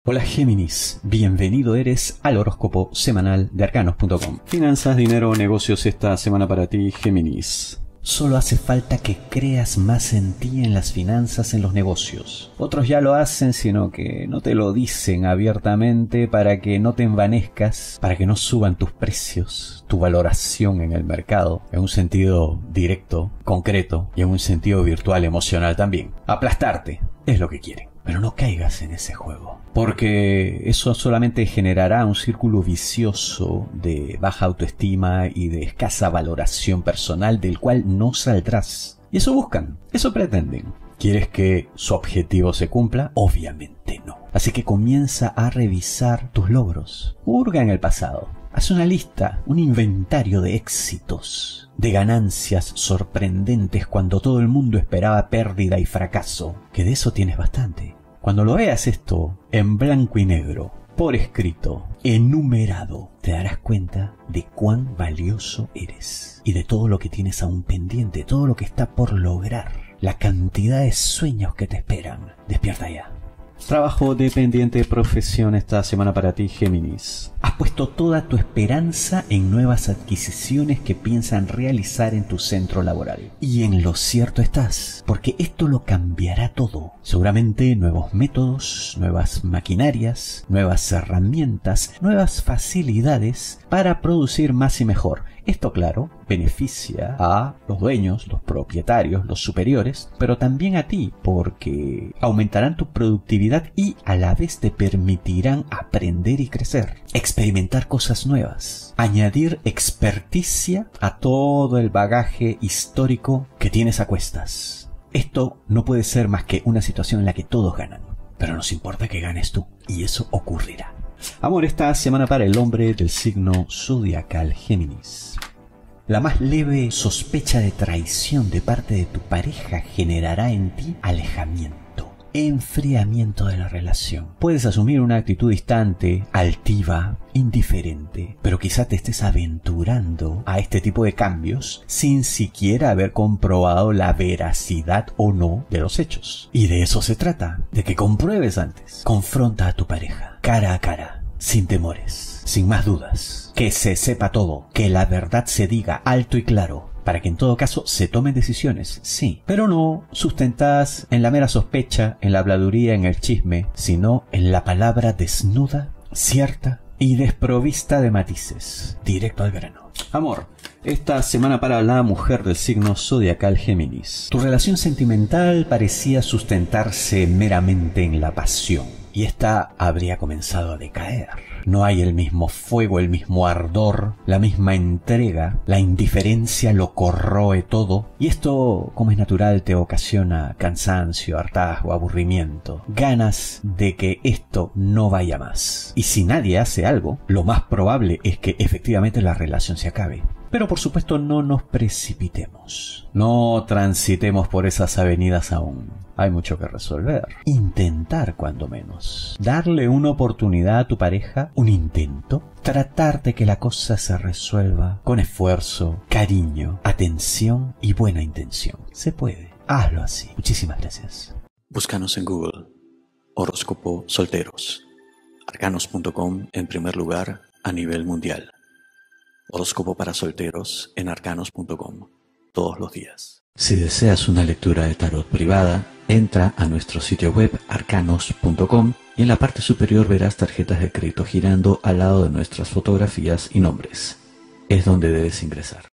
Hola Géminis, bienvenido eres al horóscopo semanal de arcanos.com. Finanzas, dinero, negocios esta semana para ti, Géminis. Solo hace falta que creas más en ti, en las finanzas, en los negocios. Otros ya lo hacen, sino que no te lo dicen abiertamente para que no te envanezcas, para que no suban tus precios, tu valoración en el mercado, en un sentido directo, concreto y en un sentido virtual, emocional también. Aplastarte es lo que quieren. Pero no caigas en ese juego, porque eso solamente generará un círculo vicioso de baja autoestima y de escasa valoración personal del cual no saldrás. Y eso buscan, eso pretenden. ¿Quieres que su objetivo se cumpla? Obviamente no. Así que comienza a revisar tus logros. Hurga en el pasado. Haz una lista, un inventario de éxitos, de ganancias sorprendentes cuando todo el mundo esperaba pérdida y fracaso, que de eso tienes bastante. Cuando lo veas esto en blanco y negro, por escrito, enumerado, te darás cuenta de cuán valioso eres y de todo lo que tienes aún pendiente, todo lo que está por lograr, la cantidad de sueños que te esperan. Despierta ya. Trabajo dependiente, profesión esta semana para ti, Géminis. Has puesto toda tu esperanza en nuevas adquisiciones que piensan realizar en tu centro laboral. Y en lo cierto estás, porque esto lo cambiará todo. Seguramente nuevos métodos, nuevas maquinarias, nuevas herramientas, nuevas facilidades para producir más y mejor. Esto, claro, beneficia a los dueños, los propietarios, los superiores, pero también a ti, porque aumentarán tu productividad y a la vez te permitirán aprender y crecer, experimentar cosas nuevas, añadir experticia a todo el bagaje histórico que tienes a cuestas. Esto no puede ser más que una situación en la que todos ganan, pero nos importa que ganes tú, y eso ocurrirá. Amor esta semana para el hombre del signo zodiacal Géminis. La más leve sospecha de traición de parte de tu pareja generará en ti alejamiento, enfriamiento de la relación. Puedes asumir una actitud distante, altiva, indiferente, pero quizá te estés aventurando a este tipo de cambios sin siquiera haber comprobado la veracidad o no de los hechos. Y de eso se trata, de que compruebes antes. Confronta a tu pareja, cara a cara, sin temores, sin más dudas. Que se sepa todo, que la verdad se diga alto y claro, para que en todo caso se tomen decisiones, sí, pero no sustentadas en la mera sospecha, en la habladuría, en el chisme, sino en la palabra desnuda, cierta y desprovista de matices, directo al grano. Amor, esta semana para la mujer del signo zodiacal Géminis. Tu relación sentimental parecía sustentarse meramente en la pasión, y esta habría comenzado a decaer. No hay el mismo fuego, el mismo ardor, la misma entrega, la indiferencia lo corroe todo, y esto, como es natural, te ocasiona cansancio, hartazgo, aburrimiento, ganas de que esto no vaya más. Y si nadie hace algo, lo más probable es que efectivamente la relación se acabe. Pero por supuesto no nos precipitemos, no transitemos por esas avenidas aún. Hay mucho que resolver. Intentar cuando menos. Darle una oportunidad a tu pareja, un intento. Tratar de que la cosa se resuelva con esfuerzo, cariño, atención y buena intención. Se puede. Hazlo así. Muchísimas gracias. Búscanos en Google. Horóscopo solteros. Arcanos.com en primer lugar a nivel mundial. Horóscopo para solteros en arcanos.com. Todos los días. Si deseas una lectura de tarot privada, entra a nuestro sitio web arcanos.com y en la parte superior verás tarjetas de crédito girando al lado de nuestras fotografías y nombres. Es donde debes ingresar.